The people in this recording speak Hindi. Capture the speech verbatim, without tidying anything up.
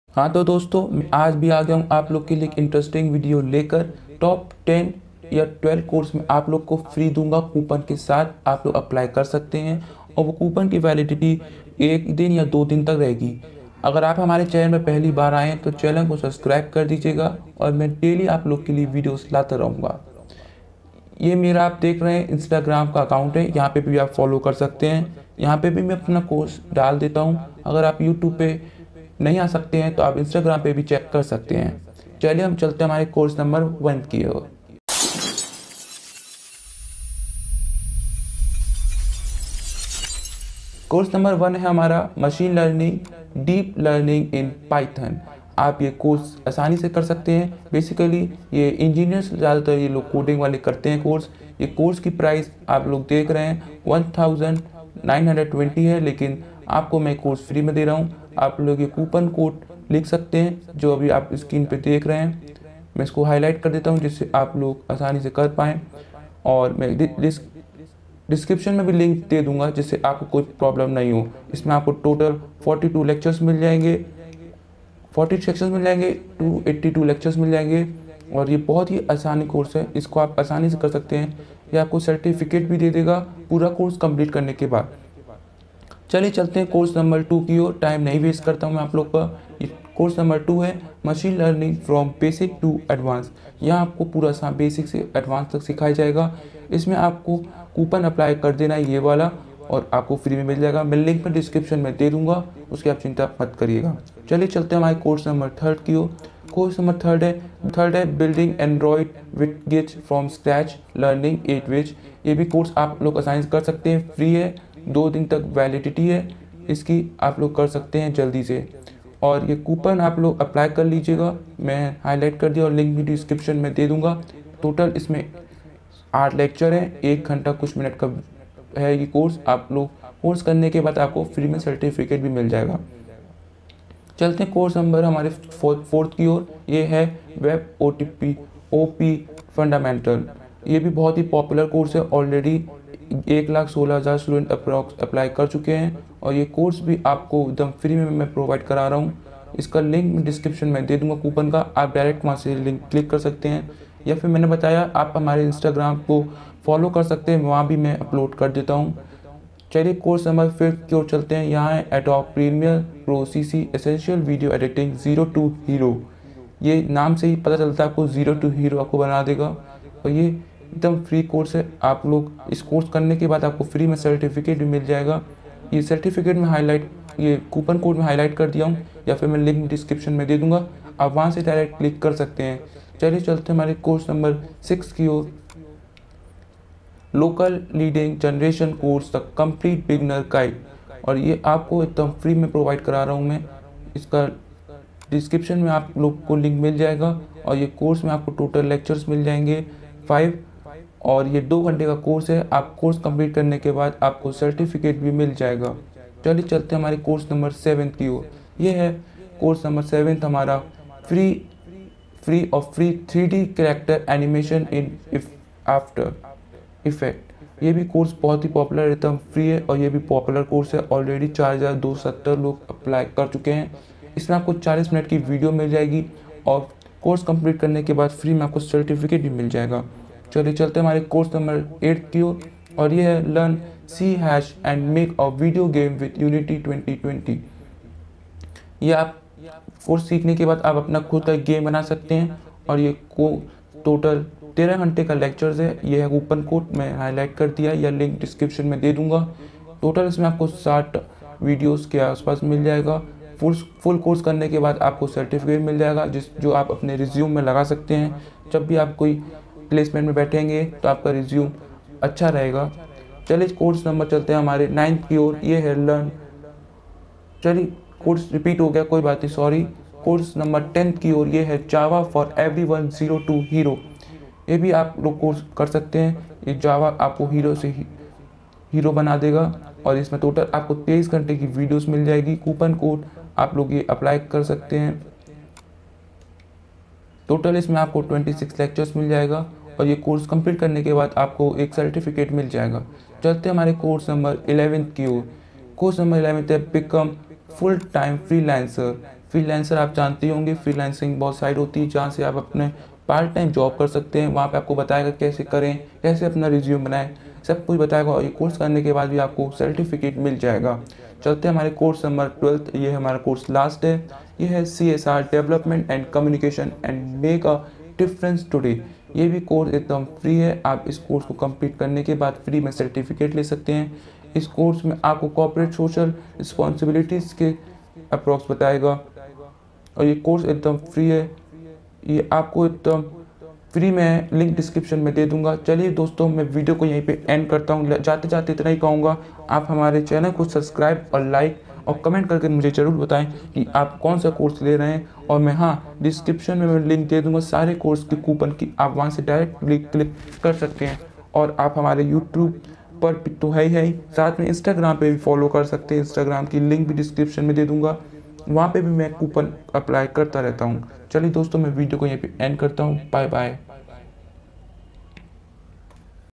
हाँ तो दोस्तों, मैं आज भी आ गया हूँ आप लोग के लिए एक इंटरेस्टिंग वीडियो लेकर। टॉप टेन या ट्वेल्व कोर्स में आप लोग को फ्री दूंगा कूपन के साथ। आप लोग अप्लाई कर सकते हैं और वो कूपन की वैलिडिटी एक दिन या दो दिन तक रहेगी। अगर आप हमारे चैनल में पहली बार आए हैं तो चैनल को सब्सक्राइब कर दीजिएगा और मैं डेली आप लोग के लिए वीडियोस लाता रहूँगा। ये मेरा आप देख रहे हैं इंस्टाग्राम का अकाउंट है, यहाँ पे भी आप फॉलो कर सकते हैं। यहाँ पे भी मैं अपना कोर्स डाल देता हूँ। अगर आप यूट्यूब पे नहीं आ सकते हैं तो आप इंस्टाग्राम पे भी चेक कर सकते हैं। चलिए हम चलते हैं हमारे कोर्स नंबर वन की ओर। कोर्स नंबर वन है हमारा machine learning deep learning in Python. आप ये कोर्स आसानी से कर सकते हैं। बेसिकली ये इंजीनियर्स ज़्यादातर ये लोग कोडिंग वाले करते हैं कोर्स। ये कोर्स की प्राइस आप लोग देख रहे हैं one thousand nine hundred twenty है, लेकिन आपको मैं कोर्स फ्री में दे रहा हूँ। आप लोग ये कूपन कोड लिख सकते हैं जो अभी आप स्क्रीन पे देख रहे हैं। मैं इसको हाईलाइट कर देता हूँ जिससे आप लोग आसानी से कर पाएँ। और मैं डिस डिस्क्रिप्शन में भी लिंक दे दूंगा जिससे आपको कोई प्रॉब्लम नहीं हो। इसमें आपको टोटल फोर्टी टू लेक्चर्स मिल जाएंगे, फोर्टी सेक्शंस मिल जाएंगे, टू एट्टी टू लेक्चर्स मिल जाएंगे। और ये बहुत ही आसानी कोर्स है, इसको आप आसानी से कर सकते हैं। ये आपको सर्टिफिकेट भी दे देगा पूरा कोर्स कंप्लीट करने के बाद। चलिए चलते हैं कोर्स नंबर टू की ओर। टाइम नहीं वेस्ट करता हूँ मैं आप लोग का। ये कोर्स नंबर टू है machine learning from basic to advance. यहाँ आपको पूरा सा बेसिक से एडवांस तक सिखाया जाएगा। इसमें आपको कूपन अप्लाई कर देना है ये वाला और आपको फ्री में मिल जाएगा। मैं लिंक में डिस्क्रिप्शन में दे दूंगा, उसकी आप चिंता मत करिएगा। चलिए चलते हैं हमारे कोर्स नंबर थर्ड की ओर। कोर्स नंबर थर्ड है थर्ड है बिल्डिंग एंड्रॉयड विथ गिच from scratch learning at which. ये भी कोर्स आप लोग आसानी से कर सकते हैं, फ्री है, दो दिन तक वैलिडिटी है इसकी। आप लोग कर सकते हैं जल्दी से और ये कूपन आप लोग अप्लाई कर लीजिएगा। मैं हाईलाइट कर दिया और लिंक भी डिस्क्रिप्शन में दे दूंगा। टोटल इसमें आठ लेक्चर है, एक घंटा कुछ मिनट का है ये कोर्स। आप लोग कोर्स करने के बाद आपको फ्री में सर्टिफिकेट भी मिल जाएगा। चलते हैं कोर्स नंबर हमारे फोर्थ की ओर। ये है web O T P O P fundamental. ये भी बहुत ही पॉपुलर कोर्स है। ऑलरेडी एक लाख सोलह हज़ार स्टूडेंट अप्रॉक्स अप्लाई कर चुके हैं और ये कोर्स भी आपको एकदम फ्री में मैं प्रोवाइड करा रहा हूँ। इसका लिंक डिस्क्रिप्शन में दे दूंगा कूपन का, आप डायरेक्ट वहाँ से लिंक क्लिक कर सकते हैं या फिर मैंने बताया आप हमारे इंस्टाग्राम को फॉलो कर सकते हैं, वहाँ भी मैं अपलोड कर देता हूँ। चलिए कोर्स नंबर फिफ्थ की ओर चलते हैं। यहाँ है Adobe Premiere Pro C C essential video editing zero to hero. ये नाम से ही पता चलता है आपको ज़ीरो टू हीरो आपको बना देगा और ये एकदम फ्री कोर्स है। आप लोग इस कोर्स करने के बाद आपको फ्री में सर्टिफिकेट भी मिल जाएगा। ये सर्टिफिकेट में हाईलाइट ये कूपन कोड में हाईलाइट कर दिया हूँ या फिर मैं लिंक डिस्क्रिप्शन में दे दूँगा, आप वहाँ से डायरेक्ट क्लिक कर सकते हैं। चलिए चलते हैं हमारे कोर्स नंबर सिक्स की ओर। Local leading generation course the complete beginner guide. और ये आपको एकदम फ्री में प्रोवाइड करा रहा हूँ मैं। इसका डिस्क्रिप्शन में आप लोग को लिंक मिल जाएगा और ये कोर्स में आपको टोटल लेक्चर्स मिल जाएंगे फाइव और ये दो घंटे का कोर्स है। आप कोर्स कंप्लीट करने के बाद आपको सर्टिफिकेट भी मिल जाएगा। चलिए चलते हैं हमारे कोर्स नंबर सेवन की ओर। ये है कोर्स नंबर सेवन हमारा फ्री फ्री और free three D character animation in if after effect. ये भी कोर्स बहुत ही पॉपुलर एकदम फ्री है और ये भी पॉपुलर कोर्स है। ऑलरेडी चार हज़ार दो सौ सत्तर लोग अप्लाई कर चुके हैं। इसमें आपको चालीस मिनट की वीडियो मिल जाएगी और कोर्स कंप्लीट करने के बाद फ्री में आपको सर्टिफिकेट भी मिल जाएगा। चलिए चलते हैं हमारे कोर्स नंबर एट की ओर और ये है learn C hash and make a video game with Unity twenty twenty. ये आप कोर्स सीखने के बाद आप अपना खुद का गेम बना सकते हैं और ये को टोटल तेरह घंटे का लेक्चर्स है। ये है कूपन कोड मैं हाईलाइट कर दिया या लिंक डिस्क्रिप्शन में दे दूंगा। टोटल इसमें आपको साठ वीडियोस के आसपास मिल जाएगा। फुल फुल कोर्स करने के बाद आपको सर्टिफिकेट मिल जाएगा जिस जो आप अपने रिज्यूम में लगा सकते हैं। जब भी आप कोई प्लेसमेंट में बैठेंगे तो आपका रिज्यूम अच्छा रहेगा। चलिए कोर्स नंबर चलते हैं हमारे नाइन्थ की ओर। ये है लर्न चलिए कोर्स रिपीट हो गया, कोई बात नहीं, सॉरी। कोर्स नंबर टेंथ की ओर ये है Java for everyone zero to hero. ये भी आप लोग कोर्स कर सकते हैं। ये जावा आपको हीरो से ही हीरो बना देगा और इसमें टोटल आपको तेईस घंटे की वीडियोस मिल जाएगी। कूपन कोड आप लोग ये अप्लाई कर सकते हैं। टोटल इसमें आपको छब्बीस लेक्चर्स मिल जाएगा और ये कोर्स कंप्लीट करने के बाद आपको एक सर्टिफिकेट मिल जाएगा। चलते हैं हमारे कोर्स नंबर इलेवेंथ की ओर। कोर्स नंबर इलेवेंथ है become full time freelancer freelancer आप जानते ही होंगे, फ्रीलांसिंग बहुत साइट होती है जहाँ से आप अपने पार्ट टाइम जॉब कर सकते हैं। वहाँ पे आपको बताएगा कैसे करें, कैसे अपना रिज्यूम बनाएं, सब कुछ बताएगा। और ये कोर्स करने के बाद भी आपको सर्टिफिकेट मिल जाएगा। चलते हैं हमारे कोर्स नंबर ट्वेल्थ, ये हमारा कोर्स लास्ट है। ये है C S R development and communication and make a difference today. ये भी कोर्स एकदम फ्री है। आप इस कोर्स को कंप्लीट करने के बाद फ्री में सर्टिफिकेट ले सकते हैं। इस कोर्स में आपको कॉर्पोरेट सोशल रिस्पॉन्सिबिलिटीज़ के अप्रॉक्स बताएगा और ये कोर्स एकदम फ्री है। ये आपको एकदम फ्री में लिंक डिस्क्रिप्शन में दे दूंगा। चलिए दोस्तों, मैं वीडियो को यहीं पे एंड करता हूँ। जाते जाते इतना ही कहूँगा, आप हमारे चैनल को सब्सक्राइब और लाइक और कमेंट करके मुझे ज़रूर बताएं कि आप कौन सा कोर्स ले रहे हैं। और मैं हाँ डिस्क्रिप्शन में मैं लिंक दे दूंगा सारे कोर्स के कूपन की, आप वहाँ से डायरेक्ट क्लिक कर सकते हैं। और आप हमारे यूट्यूब पर तो है ही है ही, साथ में इंस्टाग्राम पे भी फॉलो कर सकते हैं। इंस्टाग्राम की लिंक भी डिस्क्रिप्शन में दे दूंगा, वहाँ पे भी मैं कूपन अप्लाई करता रहता हूँ। चलिए दोस्तों, मैं वीडियो को यहीं पे एंड करता हूँ। Bye bye.